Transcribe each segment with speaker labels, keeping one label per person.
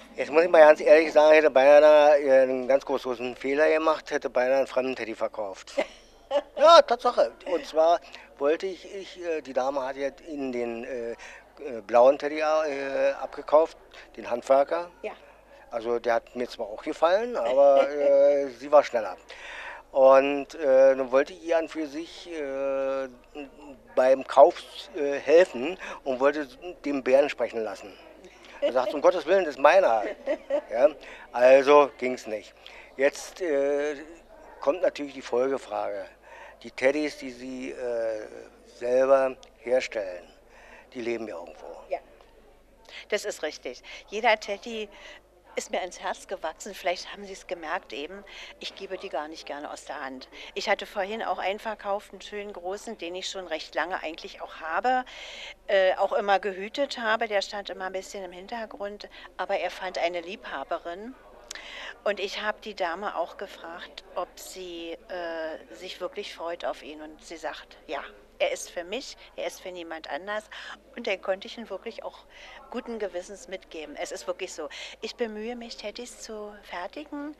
Speaker 1: Jetzt muss ich mal ganz ehrlich sagen, hätte beinahe einen ganz großen Fehler gemacht, hätte beinahe einen fremden Teddy verkauft. Ja, Tatsache. Und zwar wollte die Dame hat ja Ihnen den blauen Teddy abgekauft, den Handwerker.
Speaker 2: Ja.
Speaker 1: Also der hat mir zwar auch gefallen, aber sie war schneller. Und dann wollte ich ihr an für sich beim Kauf helfen und wollte den Bären sprechen lassen. Er sagt, um Gottes Willen, das ist meiner. Ja? Also ging es nicht. Jetzt kommt natürlich die Folgefrage. Die Teddys, die Sie selber herstellen, die leben ja irgendwo.
Speaker 2: Ja, das ist richtig. Jeder Teddy ist mir ins Herz gewachsen. Vielleicht haben Sie es gemerkt eben. Ich gebe die gar nicht gerne aus der Hand. Ich hatte vorhin auch einen verkauft, einen schönen großen, den ich schon recht lange eigentlich auch habe, auch immer gehütet habe. Der stand immer ein bisschen im Hintergrund, aber er fand eine Liebhaberin. Und ich habe die Dame auch gefragt, ob sie sich wirklich freut auf ihn. Und sie sagt, ja, er ist für mich, er ist für niemand anders. Und den konnte ich ihm wirklich auch guten Gewissens mitgeben. Es ist wirklich so. Ich bemühe mich, Teddys zu fertigen,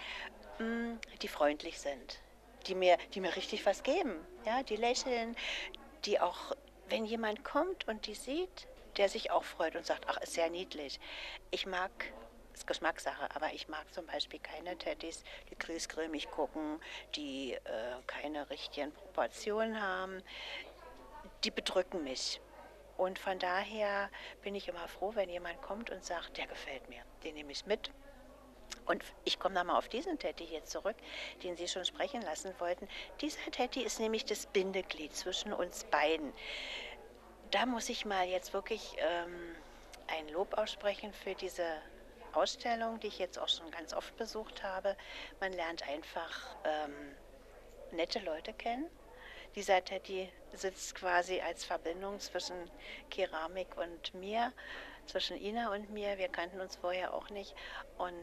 Speaker 2: die freundlich sind, die mir richtig was geben. Ja, die lächeln, die auch, wenn jemand kommt und die sieht, der sich auch freut und sagt, ach, ist sehr niedlich. Ich mag, ist Geschmackssache, aber ich mag zum Beispiel keine Teddys, die griesgrämig gucken, die keine richtigen Proportionen haben. Die bedrücken mich. Und von daher bin ich immer froh, wenn jemand kommt und sagt, der gefällt mir, den nehme ich mit. Und ich komme nochmal auf diesen Teddy hier zurück, den Sie schon sprechen lassen wollten. Dieser Teddy ist nämlich das Bindeglied zwischen uns beiden. Da muss ich mal jetzt wirklich ein Lob aussprechen für diese Ausstellung, die ich jetzt auch schon ganz oft besucht habe. Man lernt einfach nette Leute kennen. Dieser Teddy sitzt quasi als Verbindung zwischen Keramik und mir, zwischen Ina und mir. Wir kannten uns vorher auch nicht. Und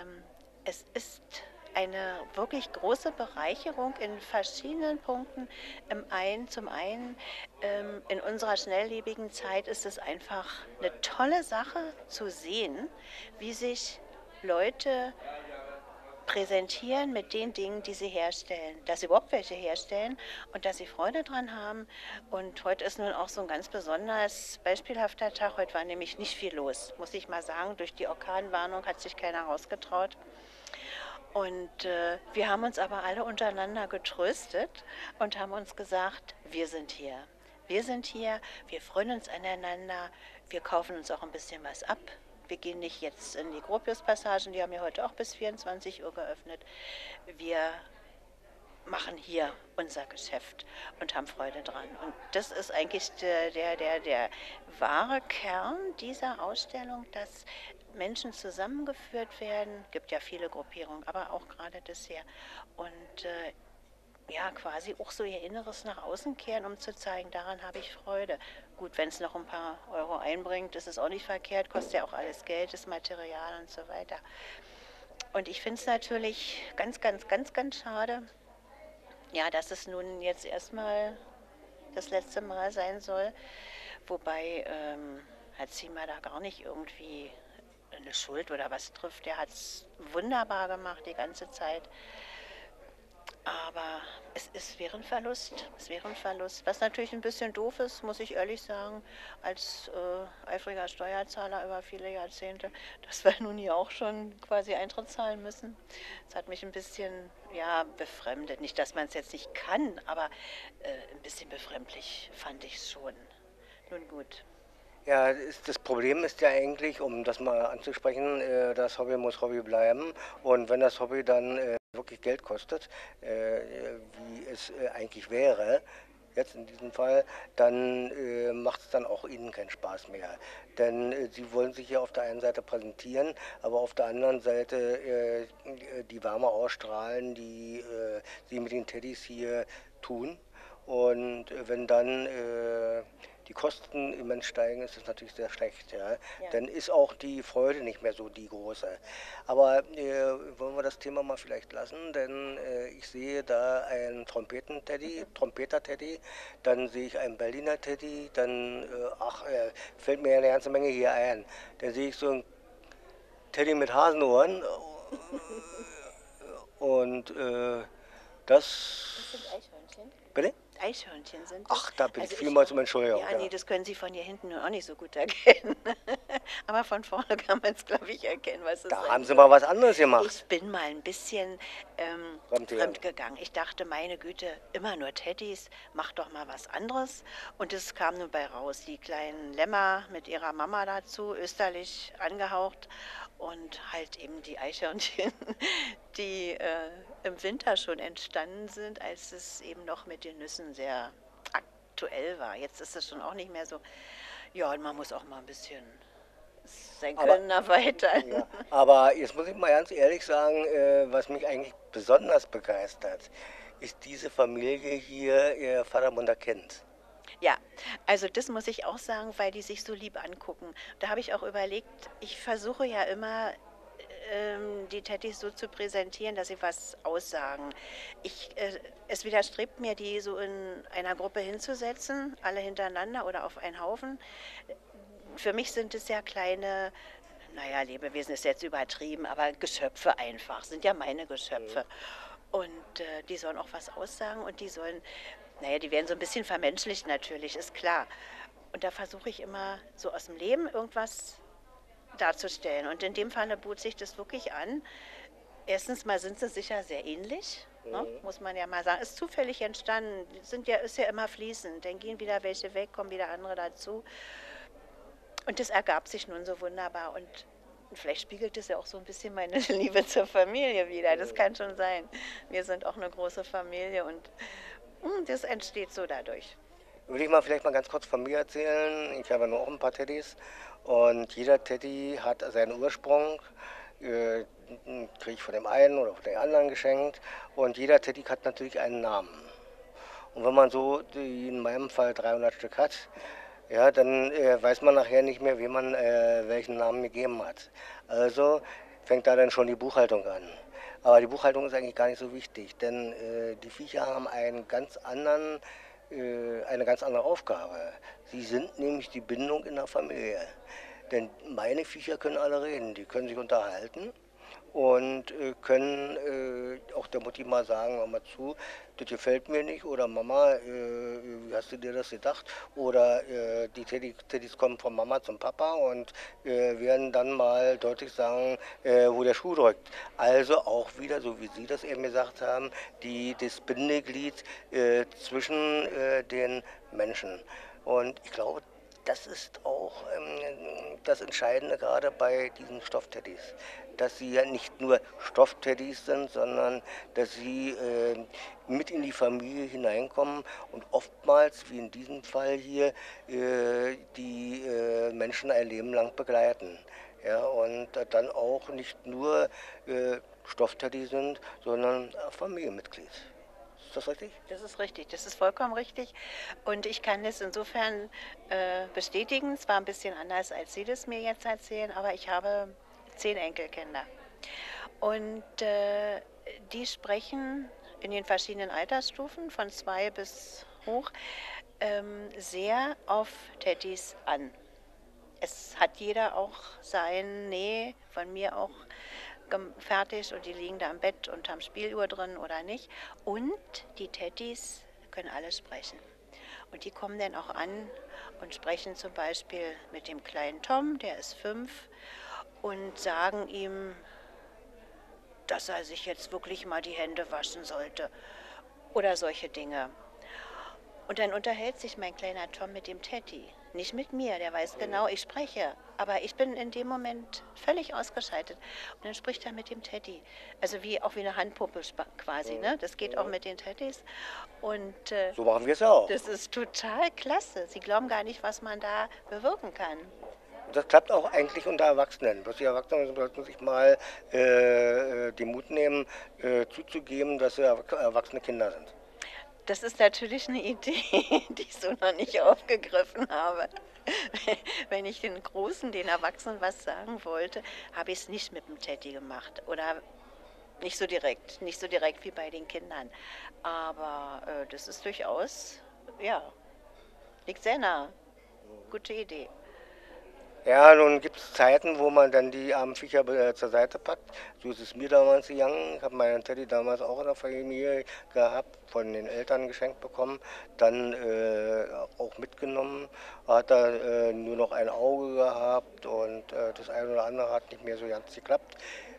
Speaker 2: es ist eine wirklich große Bereicherung in verschiedenen Punkten. Zum einen, in unserer schnelllebigen Zeit ist es einfach eine tolle Sache zu sehen, wie sich Leute präsentieren mit den Dingen, die sie herstellen, dass sie überhaupt welche herstellen und dass sie Freude dran haben. Und heute ist nun auch so ein ganz besonders beispielhafter Tag. Heute war nämlich nicht viel los, muss ich mal sagen. Durch die Orkanwarnung hat sich keiner rausgetraut. Und wir haben uns aber alle untereinander getröstet und haben uns gesagt, wir sind hier. Wir sind hier, wir freuen uns aneinander, wir kaufen uns auch ein bisschen was ab. Wir gehen nicht jetzt in die Gropiuspassagen, die haben ja heute auch bis 24 Uhr geöffnet. Wir machen hier unser Geschäft und haben Freude dran. Und das ist eigentlich der wahre Kern dieser Ausstellung, dass Menschen zusammengeführt werden. Es gibt ja viele Gruppierungen, aber auch gerade das hier. Und ja, quasi auch so ihr Inneres nach außen kehren, um zu zeigen, daran habe ich Freude. Gut, wenn es noch ein paar Euro einbringt, ist es auch nicht verkehrt, kostet ja auch alles Geld, das Material und so weiter. Und ich finde es natürlich ganz, ganz, ganz, ganz schade, ja, dass es nun jetzt erstmal das letzte Mal sein soll. Wobei Herr Ziemer da gar nicht irgendwie eine Schuld oder was trifft. Der hat es wunderbar gemacht die ganze Zeit. Aber es wäre ein Verlust. Es wäre ein Verlust. Was natürlich ein bisschen doof ist, muss ich ehrlich sagen, als eifriger Steuerzahler über viele Jahrzehnte, dass wir nun hier auch schon quasi Eintritt zahlen müssen. Das hat mich ein bisschen, ja, befremdet. Nicht, dass man es jetzt nicht kann, aber ein bisschen befremdlich fand ich es schon. Nun gut.
Speaker 1: Ja, das Problem ist ja eigentlich, um das mal anzusprechen, das Hobby muss Hobby bleiben. Und wenn das Hobby dann wirklich Geld kostet, wie es eigentlich wäre, jetzt in diesem Fall, dann macht es dann auch Ihnen keinen Spaß mehr. Denn Sie wollen sich ja auf der einen Seite präsentieren, aber auf der anderen Seite die Wärme ausstrahlen, die Sie mit den Teddys hier tun. Und wenn dann die Kosten immens steigen, ist das natürlich sehr schlecht. Ja?
Speaker 2: Ja.
Speaker 1: Dann ist auch die Freude nicht mehr so die große. Aber wollen wir das Thema mal vielleicht lassen, denn ich sehe da einen Trompeten-Teddy, Trompeter-Teddy, dann sehe ich einen Berliner Teddy, dann fällt mir eine ganze Menge hier ein. Dann sehe ich so einen Teddy mit Hasenohren und
Speaker 2: Das
Speaker 1: das.
Speaker 2: sind Eichhörnchen.
Speaker 1: Bitte?
Speaker 2: Eichhörnchen sind es.
Speaker 1: Ach, da bitte ich
Speaker 2: Also
Speaker 1: vielmals um Entschuldigung.
Speaker 2: ja,
Speaker 1: Ja.
Speaker 2: nee, das können Sie von hier hinten nur auch nicht so gut erkennen. Aber von vorne kann man es, glaube ich, erkennen, was es
Speaker 1: Da haben
Speaker 2: sein
Speaker 1: sie
Speaker 2: soll.
Speaker 1: mal was anderes
Speaker 2: Ich
Speaker 1: gemacht.
Speaker 2: bin mal ein bisschen
Speaker 1: Fremdgegangen.
Speaker 2: fremd gegangen. Ich dachte, meine Güte, immer nur Teddys, mach doch mal was anderes. Und es kam nun bei raus. Die kleinen Lämmer mit ihrer Mama dazu, österlich angehaucht. Und halt eben die Eichhörnchen, die im Winter schon entstanden sind, als es eben noch mit den Nüssen sehr aktuell war. Jetzt ist es schon auch nicht mehr so. Ja, und man muss auch mal ein bisschen sein
Speaker 1: Aber,
Speaker 2: Können erweitern.
Speaker 1: ja, aber jetzt muss ich mal ganz ehrlich sagen, was mich eigentlich besonders begeistert, ist diese Familie hier, ihr Vatermunder Kind.
Speaker 2: Ja, also das muss ich auch sagen, weil die sich so lieb angucken. Da habe ich auch überlegt, ich versuche ja immer, die Teddys so zu präsentieren, dass sie was aussagen. Es widerstrebt mir, die so in einer Gruppe hinzusetzen, alle hintereinander oder auf einen Haufen. Für mich sind es ja kleine, naja, Lebewesen ist jetzt übertrieben, aber Geschöpfe einfach, sind ja meine Geschöpfe. Und die sollen auch was aussagen und die sollen, naja, die werden so ein bisschen vermenschlicht natürlich, ist klar. Und da versuche ich immer so aus dem Leben irgendwas darzustellen. Und in dem Falle bot sich das wirklich an. Erstens mal sind sie sicher sehr ähnlich, ne? Muss man ja mal sagen. Ist zufällig entstanden, ist ja immer fließend. Dann gehen wieder welche weg, kommen wieder andere dazu. Und das ergab sich nun so wunderbar. Und vielleicht spiegelt es ja auch so ein bisschen meine Liebe zur Familie wieder. Das kann schon sein. Wir sind auch eine große Familie und das entsteht so dadurch.
Speaker 1: Würde ich mal vielleicht mal ganz kurz von mir erzählen. Ich habe nur auch ein paar Teddys und jeder Teddy hat seinen Ursprung, äh, kriege ich von dem einen oder von dem anderen geschenkt und jeder Teddy hat natürlich einen Namen. Und wenn man so, in meinem Fall 300 Stück hat, ja, dann weiß man nachher nicht mehr, wem man welchen Namen gegeben hat. Also fängt da dann schon die Buchhaltung an. Aber die Buchhaltung ist eigentlich gar nicht so wichtig, denn die Viecher haben eine ganz andere Aufgabe. Sie sind nämlich die Bindung in der Familie. Denn meine Viecher können alle reden, die können sich unterhalten und können auch der Mutti mal sagen, hör mal zu, das gefällt mir nicht oder Mama, wie hast du dir das gedacht? Oder die Teddys kommen von Mama zum Papa und werden dann mal deutlich sagen, wo der Schuh drückt. Also auch wieder, so wie Sie das eben gesagt haben, das Bindeglied zwischen den Menschen. Und ich glaube, das ist auch das Entscheidende gerade bei diesen Stoffteddys, dass sie ja nicht nur Stoffteddys sind, sondern dass sie mit in die Familie hineinkommen und oftmals, wie in diesem Fall hier, die Menschen ein Leben lang begleiten. Ja, und dann auch nicht nur Stoffteddy sind, sondern Familienmitglied. Ist das richtig?
Speaker 2: Das ist richtig, das ist vollkommen richtig. Und ich kann das insofern bestätigen. Es war ein bisschen anders, als Sie das mir jetzt erzählen, aber ich habe 10 Enkelkinder. Und die sprechen in den verschiedenen Altersstufen, von 2 bis hoch, sehr auf Teddys an. Es hat jeder auch sein, nee, von mir auch fertig und die liegen da im Bett und haben Spieluhr drin oder nicht. Und die Teddys können alle sprechen. Und die kommen dann auch an und sprechen zum Beispiel mit dem kleinen Tom, der ist 5, und sagen ihm, dass er sich jetzt wirklich mal die Hände waschen sollte oder solche Dinge. Und dann unterhält sich mein kleiner Tom mit dem Teddy. Nicht mit mir, der weiß genau, ich spreche. Aber ich bin in dem Moment völlig ausgeschaltet. Und dann spricht er mit dem Teddy. Also auch wie eine Handpuppe quasi. Ne? Das geht auch mit den Teddys. Und
Speaker 1: So machen wir es ja auch.
Speaker 2: das ist total klasse. Sie glauben gar nicht, was man da bewirken kann.
Speaker 1: Das klappt auch eigentlich unter Erwachsenen. Bloß die Erwachsenen sollten sich mal den Mut nehmen, zuzugeben, dass sie erwachsene Kinder sind.
Speaker 2: Das ist natürlich eine Idee, die ich so noch nicht aufgegriffen habe. Wenn ich den Großen, den Erwachsenen was sagen wollte, habe ich es nicht mit dem Teddy gemacht. Oder nicht so direkt wie bei den Kindern. Aber das ist durchaus, ja, liegt sehr nah. Gute Idee.
Speaker 1: Ja, nun gibt es Zeiten, wo man dann die armen Viecher zur Seite packt. So ist es mir damals gegangen. Ich habe meinen Teddy damals auch in der Familie gehabt, von den Eltern geschenkt bekommen, dann auch mitgenommen. Hat er nur noch ein Auge gehabt und das eine oder andere hat nicht mehr so ganz geklappt.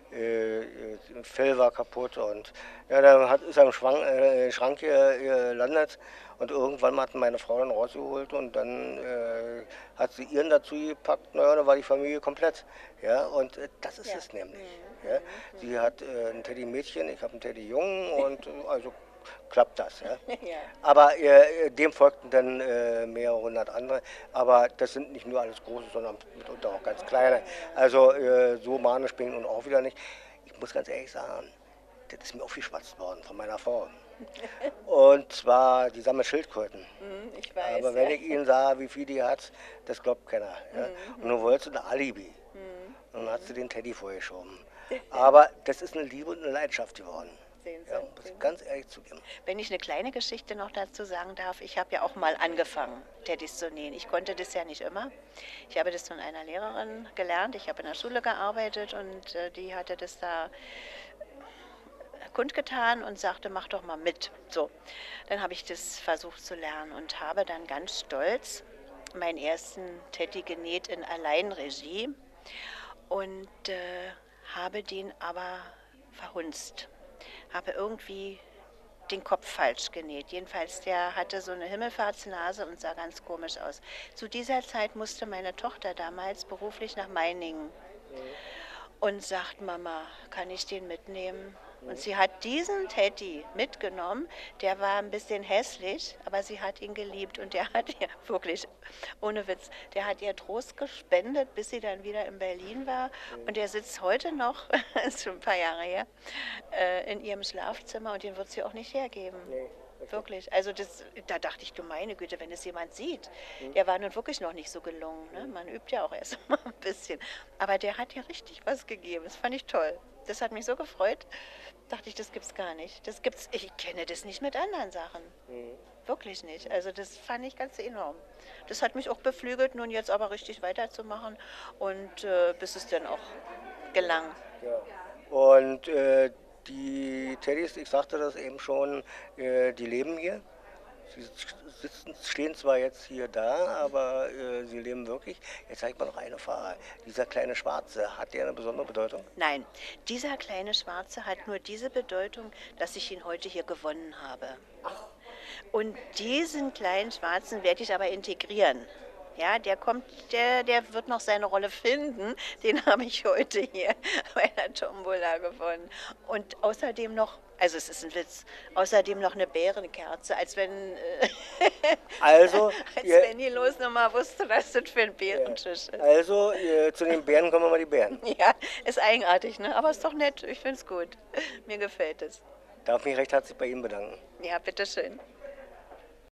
Speaker 1: Fell war kaputt und ja, ist er im Schrank gelandet und irgendwann hat meine Frau dann rausgeholt und dann hat sie ihren dazu gepackt, naja, dann war die Familie komplett. Ja, und das ist
Speaker 2: Ja.
Speaker 1: es nämlich. Ja. Sie hat ein Teddy-Mädchen, ich habe einen Teddy-Jungen und also klappt das. Ja.
Speaker 2: Ja.
Speaker 1: Aber dem folgten dann mehrere hundert andere. Aber das sind nicht nur alles große, sondern mitunter auch ganz kleine. Also so manisch bin ich nun auch wieder nicht. Ich muss ganz ehrlich sagen, das ist mir aufgeschwatzt worden von meiner Frau. Und zwar die sammelt Schildkröten.
Speaker 2: Ich weiß,
Speaker 1: Aber wenn
Speaker 2: ja.
Speaker 1: ich Ihnen sah, wie viel die hat, das glaubt keiner. Ja? Und nun wollte sie ein Alibi. Und dann hat sie den Teddy vorgeschoben. Aber das ist eine Liebe und eine Leidenschaft geworden.
Speaker 2: Sehen Sie,
Speaker 1: Ja, muss
Speaker 2: sehen
Speaker 1: ich ganz ehrlich zugeben.
Speaker 2: Wenn ich eine kleine Geschichte noch dazu sagen darf, ich habe ja auch mal angefangen, Teddys zu nähen. Ich konnte das ja nicht immer. Ich habe das von einer Lehrerin gelernt. Ich habe in der Schule gearbeitet und die hatte das da kundgetan und sagte, mach doch mal mit. So, dann habe ich das versucht zu lernen und habe dann ganz stolz meinen ersten Teddy genäht in Alleinregie und habe den aber verhunzt. Habe irgendwie den Kopf falsch genäht. Jedenfalls, der hatte so eine Himmelfahrtsnase und sah ganz komisch aus. Zu dieser Zeit musste meine Tochter damals beruflich nach Meiningen und sagt, Mama, kann ich den mitnehmen? Und sie hat diesen Teddy mitgenommen, der war ein bisschen hässlich, aber sie hat ihn geliebt und der hat ihr, wirklich, ohne Witz, der hat ihr Trost gespendet, bis sie dann wieder in Berlin war und der sitzt heute noch, ist schon ein paar Jahre her, in ihrem Schlafzimmer und den wird sie auch nicht hergeben.
Speaker 1: Nee,
Speaker 2: Wirklich. Also da dachte ich, du meine Güte, wenn es jemand sieht. Der war nun wirklich noch nicht so gelungen. Ne? Man übt ja auch erst mal ein bisschen. Aber der hat ja richtig was gegeben. Das fand ich toll. Das hat mich so gefreut. Dachte ich, das gibt's gar nicht. Ich kenne das nicht mit anderen Sachen. Wirklich nicht. Also das fand ich ganz enorm. Das hat mich auch beflügelt, nun jetzt aber richtig weiterzumachen und bis es dann auch gelang.
Speaker 1: Ja. Und die Teddys, ich sagte das eben schon, die leben hier. Sie stehen zwar jetzt hier da, aber sie leben wirklich. Jetzt zeigt mal noch eine Frage. Dieser kleine Schwarze, hat der eine besondere Bedeutung?
Speaker 2: Nein, dieser kleine Schwarze hat nur diese Bedeutung, dass ich ihn heute hier gewonnen habe. Und diesen kleinen Schwarzen werde ich aber integrieren. Ja, der wird noch seine Rolle finden. Den habe ich heute hier bei der Tombola gewonnen. Und außerdem noch, also es ist ein Witz, außerdem noch eine Bärenkerze, als wenn,
Speaker 1: Also,
Speaker 2: als
Speaker 1: ihr,
Speaker 2: wenn die Losnummer wusste, was das für ein Bärentisch ist.
Speaker 1: also zu den Bären kommen wir mal die Bären.
Speaker 2: Ja, ist eigenartig, ne? Aber ist doch nett. Ich finde es gut. Mir gefällt es.
Speaker 1: Darf mich recht herzlich bei Ihnen bedanken.
Speaker 2: Ja, bitteschön.